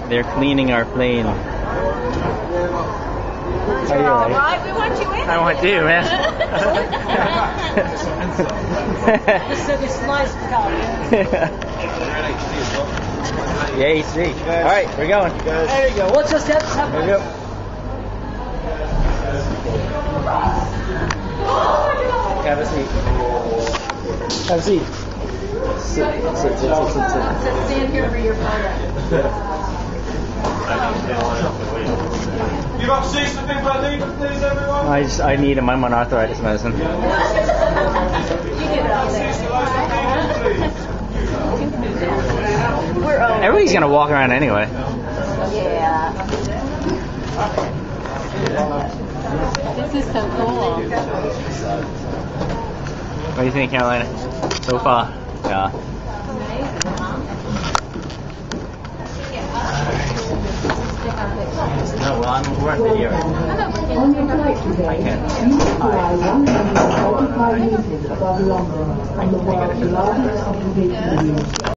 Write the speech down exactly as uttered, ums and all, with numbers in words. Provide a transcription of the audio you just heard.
They're cleaning our plane. You're all right. We want you in. I want you, man. Just said it's nice to come. Yeah, you see. All right, we're going. There you go. What's your steps? There we go. Have a seat. Have a seat. Sit, sit, sit, sit, sit, sit. Stand here for your photo. You got seats for people that need them, please, everyone? I just, I need them. I'm on arthritis medicine. You get it all there. We're over. Everybody's gonna walk around anyway. Yeah. This is so cool. What do you think, Carolina? So far? Yeah. No, well, I'm, we're on video. I can't. Above London, on the largest application